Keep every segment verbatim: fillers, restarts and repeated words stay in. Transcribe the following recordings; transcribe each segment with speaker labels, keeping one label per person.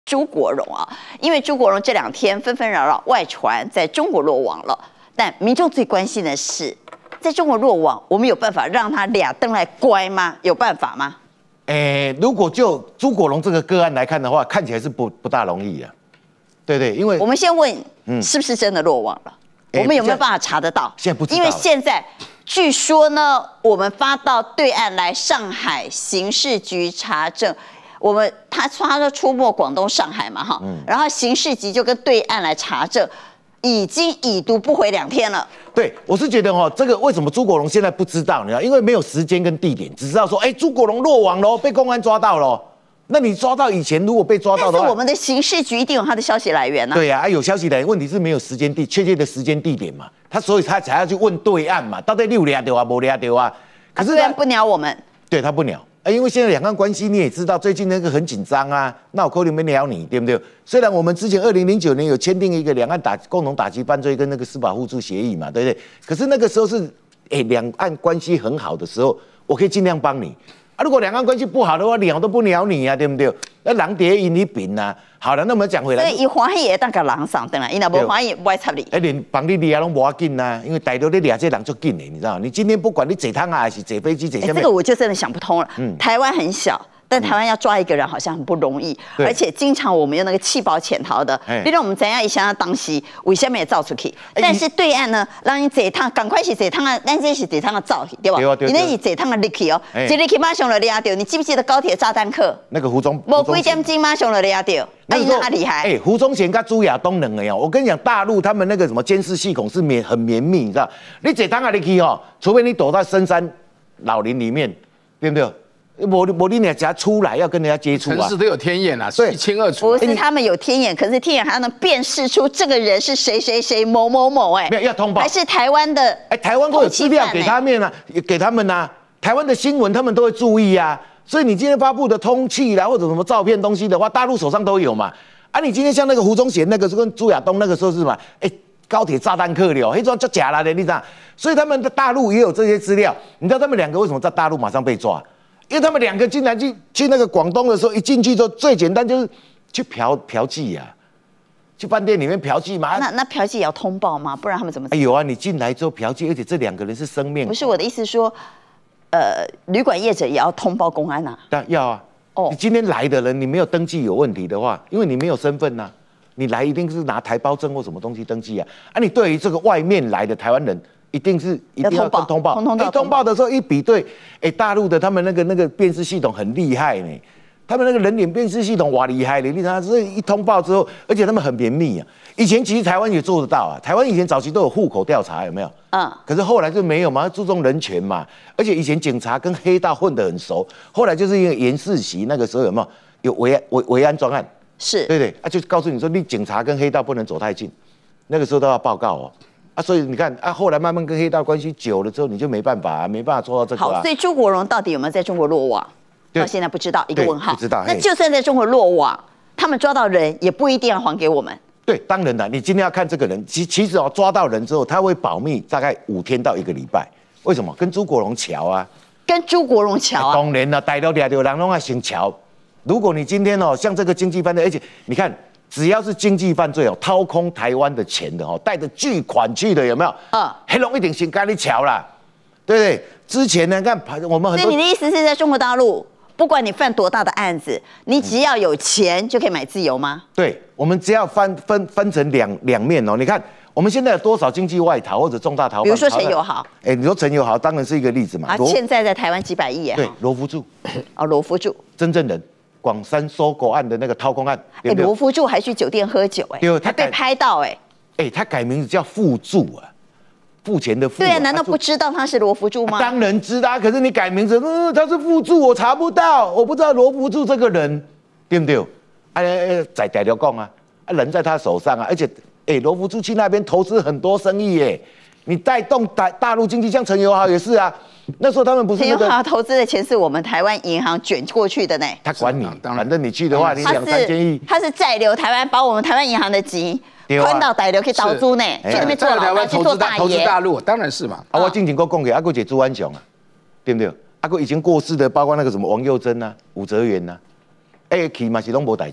Speaker 1: 朱国荣啊，因为朱国荣这两天纷纷扰扰外传在中国落网了，但民众最关心的是，在中国落网，我们有办法让他俩登来乖吗？有办法吗？
Speaker 2: 诶，如果就朱国荣这个个案来看的话，看起来是不不大容易啊。对对，因为
Speaker 1: 我们先问，嗯，是不是真的落网了？我们有没有办法查得到？
Speaker 2: 现在不知道，
Speaker 1: 因为现在据说呢，我们发到对岸来上海刑事局查证。我们他他说出没广东上海嘛哈，嗯、然后刑事局就跟对岸来查证，已经已读不回两天了。
Speaker 2: 对，我是觉得哈，这个为什么朱国荣现在不知道呢？因为没有时间跟地点，只知道说，哎，朱国荣落网喽，被公安抓到喽。那你抓到以前如果被抓到的话，
Speaker 1: 但是我们的刑事局一定有他的消息来源呢、啊。
Speaker 2: 对呀、啊，有消息来源，问题是没有时间地确切的时间地点嘛，他所以他才要去问对岸嘛，到底你有抓到啊，没抓到啊？
Speaker 1: 可是对岸不鸟我们，
Speaker 2: 对他不鸟。哎，因为现在两岸关系你也知道，最近那个很紧张啊，那我可能没鸟你，对不对？虽然我们之前二零零九年有签订一个两岸打共同打击犯罪跟那个司法互助协议嘛，对不对？可是那个时候是，哎，两岸关系很好的时候，我可以尽量帮你啊。如果两岸关系不好的话，鸟都不鸟你啊，对不对？那狼蝶引你饼啊。好了，那我们讲回来，
Speaker 1: 所以伊欢喜也当个人上等来，伊若无欢喜不爱插你。
Speaker 2: 哎，连帮你掠拢无要紧呐，因为逮到你掠这人就紧的，你知道？你今天不管你坐汤啊，还是坐飞机，坐下面，
Speaker 1: 这个我就真的想不通了。嗯，台湾很小。但台湾要抓一个人好像很不容易，嗯、而且经常我们用那个弃保潜逃的，比如我们怎样一想要当时为什么也造出去？但是对岸呢，让你坐趟赶快是坐趟啊，但是是坐趟的造去，对吧？你那是坐趟的入去哦，这入去马上就抓到。你记不记得高铁炸弹客？
Speaker 2: 那个胡宗，
Speaker 1: 无几点钟马上就抓到，那你那厉害？
Speaker 2: 哎，胡宗贤跟朱亚东两个呀，我跟你讲，大陆他们那个什么监视系统是绵很绵密，你知道？你坐趟啊入去哦，除非你躲在深山老林里面，对不对？我我你俩家出来要跟人家接触啊，
Speaker 3: 城市都有天眼啊，一清二楚。
Speaker 1: 不是他们有天眼，可是天眼还要能辨识出这个人是谁谁谁某某某哎，
Speaker 2: 没有要通报，
Speaker 1: 还是台湾的
Speaker 2: 哎，台湾会有资料给他们啊，给他们啊，台湾的新闻他们都会注意啊，所以你今天发布的通气啦或者什么照片东西的话，大陆手上都有嘛。啊，你今天像那个胡宗贤那个是跟朱亚东那个时候是什么？哎，高铁炸弹客了，那种叫假了的，你知道？所以他们的大陆也有这些资料，你知道他们两个为什么在大陆马上被抓？因为他们两个竟然去去那个广东的时候，一进去之后最简单就是去嫖嫖妓呀，去饭店里面嫖妓嘛。
Speaker 1: 那那嫖妓也要通报吗？不然他们怎么？
Speaker 2: 哎有啊，你进来之后嫖妓，而且这两个人是生面孔。
Speaker 1: 不是我的意思说，呃，旅馆业者也要通报公安呐、啊。
Speaker 2: 但要啊。哦。你今天来的人，你没有登记有问题的话，因为你没有身份呐、啊，你来一定是拿台胞证或什么东西登记啊。啊，你对于这个外面来的台湾人。一定是一定要通通报，
Speaker 1: 通通
Speaker 2: 哎，通报的时候一比对，哎，大陆的他们那个那个辨识系统很厉害呢，他们那个人脸辨识系统哇厉害的，你看，这一通报之后，而且他们很绵密啊。以前其实台湾也做得到啊，台湾以前早期都有户口调查，有没有？嗯。可是后来就没有嘛，注重人权嘛，而且以前警察跟黑道混得很熟，后来就是因为严世袭那个时候有没有有维安维维安专案？
Speaker 1: 是，
Speaker 2: 对对，啊，就告诉你说，你警察跟黑道不能走太近，那个时候都要报告哦。啊，所以你看啊，后来慢慢跟黑道关系久了之后，你就没办法啊，没办法做到这个、啊。
Speaker 1: 好，所以朱国荣到底有没有在中国落网？到现在不知道，一个问号。
Speaker 2: 不知道。
Speaker 1: 那就算在中国落网，他们抓到人也不一定要还给我们。
Speaker 2: 对，当然了，你今天要看这个人，其其实哦，抓到人之后，他会保密大概五天到一个礼拜。为什么？跟朱国荣桥啊。
Speaker 1: 跟朱国荣桥啊。
Speaker 2: 当然了，逮到两条人拢要先桥。如果你今天哦，像这个经济犯罪，而且你看。只要是经济犯罪哦，掏空台湾的钱的哦，带着巨款去的有没有？啊，黑龙一定先跟你瞧啦，对不对？之前呢，看我们很多。
Speaker 1: 所以你的意思是在中国大陆，不管你犯多大的案子，你只要有钱就可以买自由吗？
Speaker 2: 对，我们只要分分分成两两面哦。你看我们现在有多少经济外逃或者重大逃犯？
Speaker 1: 比如说陈友豪。
Speaker 2: 哎，你说陈友豪当然是一个例子嘛。
Speaker 1: 啊，欠债在台湾几百亿耶。
Speaker 2: 对，罗福柱。
Speaker 1: 哦，罗福柱。
Speaker 2: 真正人。广山收购案的那个掏空案，
Speaker 1: 哎，罗福柱还去酒店喝酒，哎，他被拍到，哎，
Speaker 2: 哎，他改名字叫付柱啊，付钱的付。
Speaker 1: 对啊，难道不知道他是罗福柱吗？
Speaker 2: 当然知道，可是你改名字，嗯，他是付柱，我查不到，我不知道罗福柱这个人，对不对？哎，在逮条讲啊，人在他手上啊，而且，哎，罗福柱去那边投资很多生意，哎，你带动大大陆经济，像陈友豪也是啊。那时候他们不是那个
Speaker 1: 陈友豪投资的钱是我们台湾银行卷过去的呢。
Speaker 2: 他管你，反正你去的话，你两三千亿。
Speaker 1: 他是债留台湾，把我们台湾银行的钱宽到大陆去投资呢，去那边做老大，去做大爷。
Speaker 3: 投资大陆当然是嘛。
Speaker 2: 啊，我进前我讲给阿哥姐朱安雄啊，对不对？阿哥已经过世的，包括那个什么王佑珍啊、武则元啊，哎，去嘛是拢无代志，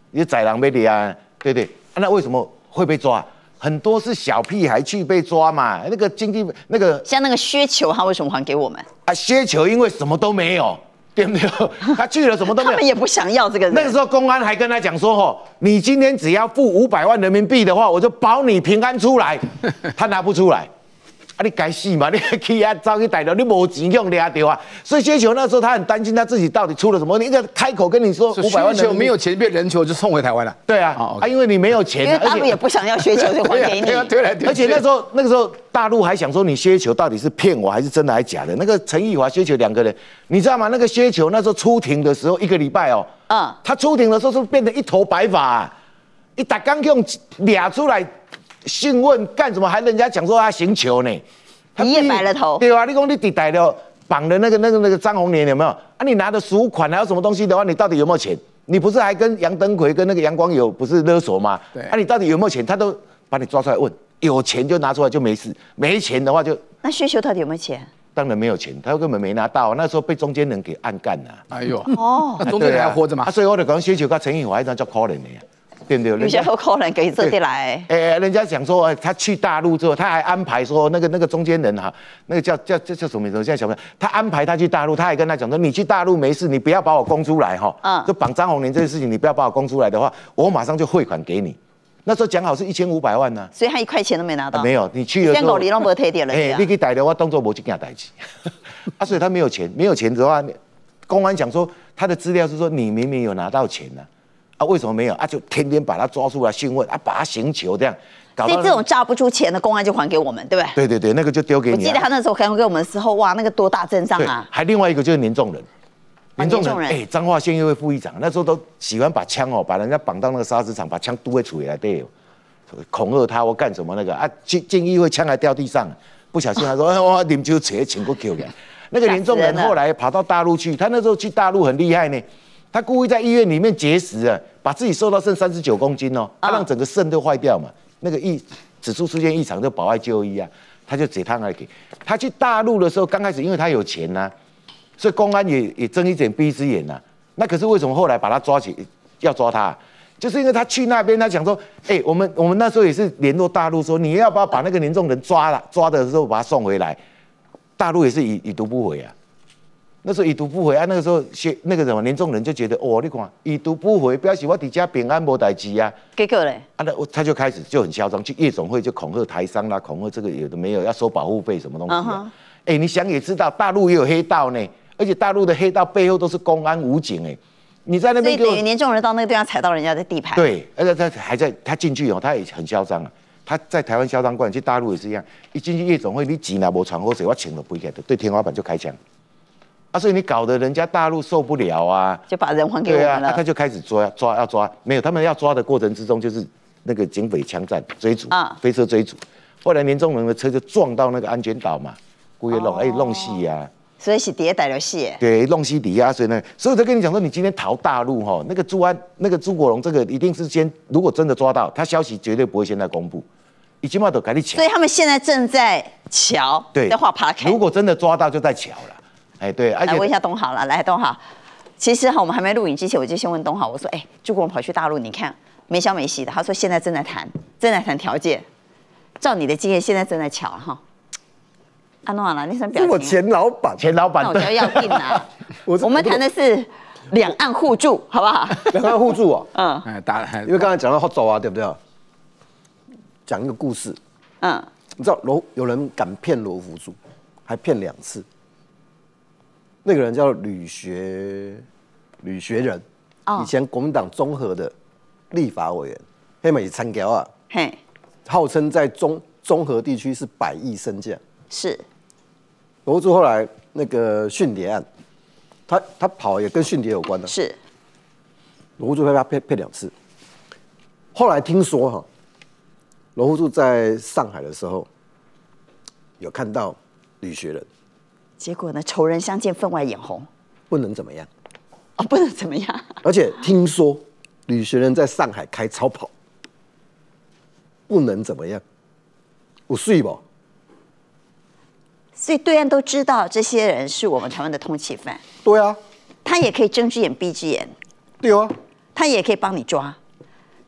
Speaker 2: 你宰狼被猎啊，对不对？啊、那为什么会被抓？很多是小屁孩去被抓嘛。那个经济那个
Speaker 1: 像那个薛球，他为什么还给我们？
Speaker 2: 啊，薛球因为什么都没有。对不对？他去了什么都没有，
Speaker 1: 他们也不想要这个人。
Speaker 2: 那个时候公安还跟他讲说：“吼，你今天只要付五百万人民币的话，我就保你平安出来。”他拿不出来，啊，你该死嘛！你去啊，早去逮到，你没钱用抓掉啊。所以薛球那时候他很担心他自己到底出了什么问题。一个开口跟你说五百万人民币，
Speaker 3: 薛球没有钱变人球就送回台湾了。
Speaker 2: 对啊，啊，因为你没有钱，
Speaker 1: 因为大陆也不想要薛球，就还给你。
Speaker 3: 对啊，对啊，
Speaker 2: 而且那时候那个时候大陆还想说你薛球到底是骗我还是真的还是假的？那个陈奕华、薛球两个人，你知道吗？那个薛球那时候出庭的时候，一个礼拜哦，嗯，他出庭的时候是变成一头白发、啊，一打刚用俩出来讯问干什么？还人家讲说他行球呢，
Speaker 1: 你也白了头。
Speaker 2: 对啊，你讲你抵逮了绑的那个那个那个张宏年有没有？啊，你拿的赎款还有什么东西的话，你到底有没有钱？你不是还跟杨登魁跟那个杨光友不是勒索吗？对，啊，你到底有没有钱？他都把你抓出来问。有钱就拿出来就没事，没钱的话就……
Speaker 1: 那薛球到底有没有钱？
Speaker 2: 当然没有钱，他根本没拿到。那时候被中间人给暗干了。
Speaker 3: 哎呦，哦，那中间人还活着吗？
Speaker 2: 啊，所以我就讲薛球跟陈奕华一张叫可怜的呀，对不对？
Speaker 1: 有些好可怜，可以这里来。
Speaker 2: 哎，人家讲说，他去大陆之后，他还安排说那个那个中间人哈，那个叫叫叫叫什么名字？现在想不起来。他安排他去大陆，他还跟他讲说，你去大陆没事，你不要把我供出来哈。嗯。就绑张宏年这件事情，你不要把我供出来的话，我马上就汇款给你。那时候讲好是一千五百万呢、啊，
Speaker 1: 所以他一块钱都没拿到。
Speaker 2: 啊、没有，你去了之后，
Speaker 1: 你都没退掉了。哎，
Speaker 2: 你去逮的话，当作没这件代志。啊，所以他没有钱，没有钱的话，公安讲说他的资料是说你明明有拿到钱呢、啊，啊为什么没有？啊就天天把他抓出来讯问，啊把他刑求这样。
Speaker 1: 搞到所以这种诈不出钱的公安就还给我们，对不对？
Speaker 2: 对对对，那个就丢给你、啊。
Speaker 1: 我记得他那时候还给我们的时候，哇，那个多大阵仗啊！
Speaker 2: 还另外一个就是年重人。年重人，哎，彰化县议会副议长那时候都喜欢把枪哦，把人家绑到那个砂石场，把枪嘟在嘴来对，恐吓他或干什么那个啊，进进议会枪还掉地上，不小心他说我啉酒扯请过 Q 的。那个年重人后来跑到大陆去，他那时候去大陆很厉害呢，他故意在医院里面节食啊，把自己瘦到剩三十九公斤哦，他让整个肾都坏掉嘛，那个异指数出现异常就保外就医啊，他就解汤来给。他去大陆的时候，刚开始因为他有钱呐、啊。所以公安也也睁一只眼闭一只眼呐、啊，那可是为什么后来把他抓起，要抓他、啊，就是因为他去那边，他讲说，哎、欸，我们我们那时候也是联络大陆说，你要不要把那个年重人抓了，抓的时候把他送回来，大陆也是已已读不回啊，那时候已读不回啊，那个时候那个什么年重人就觉得，哦，你看已读不回，表示我底家平安没代志啊，
Speaker 1: 结果嘞，
Speaker 2: 啊那他就开始就很嚣张，去夜总会就恐吓台商啦，恐吓这个有的没有，要收保护费什么东西啊，哎、uh huh. 欸，你想也知道，大陆也有黑道呢。而且大陆的黑道背后都是公安武警哎，你在那边
Speaker 1: 所以等于年重人到那个地方踩到人家的地盘。
Speaker 2: 对，而且他还在他进去哦，他也很嚣张啊。他在台湾嚣张惯，去大陆也是一样。一进去夜总会，你钱拿没传过水，我请了不给的，对天花板就开枪。啊，所以你搞得人家大陆受不了啊，
Speaker 1: 就把人还给我们了。
Speaker 2: 对啊，他就开始抓抓要抓，没有他们要抓的过程之中，就是那个警匪枪战追逐啊，飞车追逐。后来年重人的车就撞到那个安全岛嘛，故意弄哎弄戏呀。
Speaker 1: 所以是底下逮了戏，
Speaker 2: 对，弄西底下，所以呢，所以我在跟你讲说，你今天逃大陆哈，那个朱安、那个朱国荣，这个一定是先，如果真的抓到，他消息绝对不会现在公布，已经嘛都赶紧抢。
Speaker 1: 所以他们现在正在瞧，
Speaker 2: 对，
Speaker 1: 在画 park。
Speaker 2: 如果真的抓到，就在瞧了，哎，对。
Speaker 1: 来问一下东豪了，来东豪，其实哈，我们还没录影之前，我就先问东豪，我说，哎，朱国荣跑去大陆，你看没消没息的，他说现在正在谈，正在谈条件，照你的经验，现在正在瞧哈。安诺啦，那声表情。
Speaker 4: 我前老板，
Speaker 2: 前老板，
Speaker 1: 那我觉得要定啊。我我们谈的是两岸互助，好不好？
Speaker 4: 两岸互助啊，
Speaker 1: 嗯，
Speaker 3: 哎，打，
Speaker 4: 因为刚才讲到好走啊，对不对？讲一个故事，嗯，你知道罗有人敢骗罗福柱，还骗两次。那个人叫吕学吕学仁，以前国民党综合的立法委员，黑美参条啊，嘿，号称在中中和地区是百亿身价。
Speaker 1: 是，
Speaker 4: 罗福柱后来那个训谍案，他他跑也跟训谍有关的。
Speaker 1: 是，
Speaker 4: 罗福柱被他骗骗两次。后来听说哈，罗福柱在上海的时候，有看到吕学仁，
Speaker 1: 结果呢，仇人相见分外眼红，
Speaker 4: 不能怎么样，
Speaker 1: 哦，不能怎么样。
Speaker 4: 而且听说吕学仁在上海开超跑，不能怎么样，有水不？
Speaker 1: 所以对岸都知道这些人是我们台湾的通缉犯。
Speaker 4: 对啊，
Speaker 1: 他也可以睁只眼闭只眼。
Speaker 4: 对啊，
Speaker 1: 他也可以帮你抓。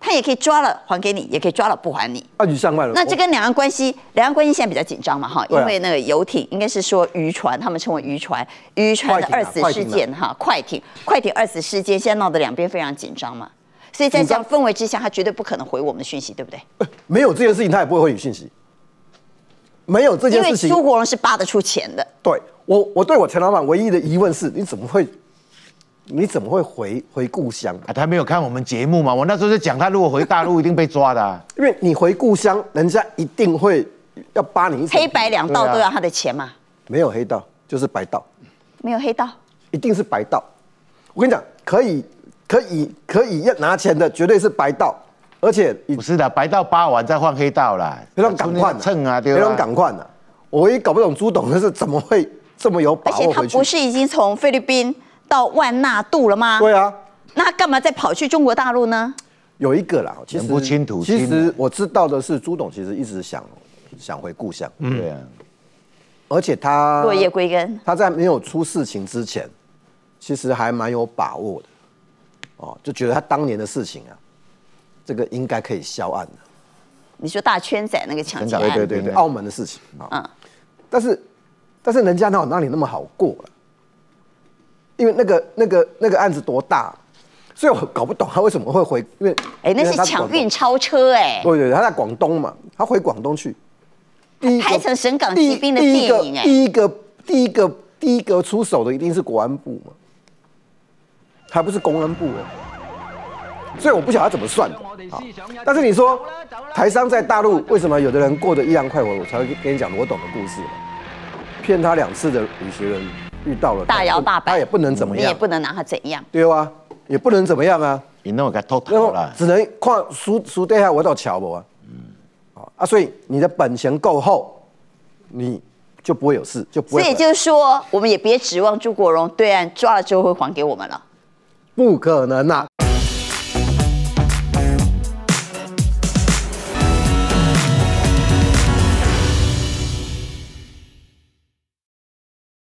Speaker 1: 他也可以抓了还给你，也可以抓了不还你。
Speaker 4: 啊，你上麦了。
Speaker 1: 那这跟两岸关系，两岸关系现在比较紧张嘛，哈，因为那个游艇应该是说渔船，他们称为渔船，渔船的二死事件哈，快艇，快艇二死事件，现在闹得两边非常紧张嘛。所以在这样氛围之下，他绝对不可能回我们的讯息，对不对？
Speaker 4: 没有这件事情，他也不会回你讯息。没有这件事情，
Speaker 1: 因为苏国荣是扒得出钱的。
Speaker 4: 对我，我对我陈老板唯一的疑问是，你怎么会？你怎么会回回故乡
Speaker 2: 啊？他没有看我们节目嘛？我那时候就讲，他如果回大陆一定被抓的、啊。
Speaker 4: 因为你回故乡，人家一定会要扒你一层。
Speaker 1: 黑白两道都要他的钱嘛？
Speaker 4: 没有黑道，就是白道。
Speaker 1: 没有黑道，
Speaker 4: 一定是白道。我跟你讲，可以可以可以要拿钱的，绝对是白道，而且
Speaker 2: 不是的，白道扒完再换黑道啦。
Speaker 4: 非常赶快
Speaker 2: 蹭啊，对吧？
Speaker 4: 非常赶快的。我也搞不懂朱董的是怎么会这么有把握回去？
Speaker 1: 而且他不是已经从菲律宾到万纳度了吗？
Speaker 4: 对啊，
Speaker 1: 那他干嘛再跑去中国大陆呢？
Speaker 4: 有一个啦，其实
Speaker 2: 不清土清。
Speaker 4: 其实我知道的是，朱董其实一直想想回故乡。
Speaker 2: 嗯，对啊。
Speaker 4: 而且他
Speaker 1: 落叶归根，
Speaker 4: 他在没有出事情之前，其实还蛮有把握的。哦，就觉得他当年的事情啊，这个应该可以销案的。
Speaker 1: 你说大圈仔那个抢劫案，
Speaker 4: 对对对对，澳门的事情啊。嗯。但是，但是人家哪有哪里那么好过了？因为那个那个那个案子多大，所以我搞不懂他为什么会回，因为
Speaker 1: 哎，那是抢运超车哎。
Speaker 4: 对对对，他在广东嘛，他回广东去，
Speaker 1: 拍成省港骑兵的电影哎。
Speaker 4: 第一个第一个第一个出手的一定是国安部嘛，还不是公安部哦。所以我不晓得他怎么算的。但是你说台商在大陆为什么有的人过得一凉快活？我才会跟你讲我懂的故事嘛。骗他两次的李学仁遇到了
Speaker 1: 大摇大摆，
Speaker 4: 他也不能怎么样，
Speaker 1: 你也不能拿他怎样，
Speaker 4: 对啊，也不能怎么样啊。
Speaker 2: 你那么给偷偷了，
Speaker 4: 只能看输输底下我到桥不啊？嗯，啊，所以你的本钱够厚，你就不会有事，就不会。
Speaker 1: 所以就是说，我们也别指望朱国荣对岸抓了之后会还给我们了。
Speaker 4: 不可能啊！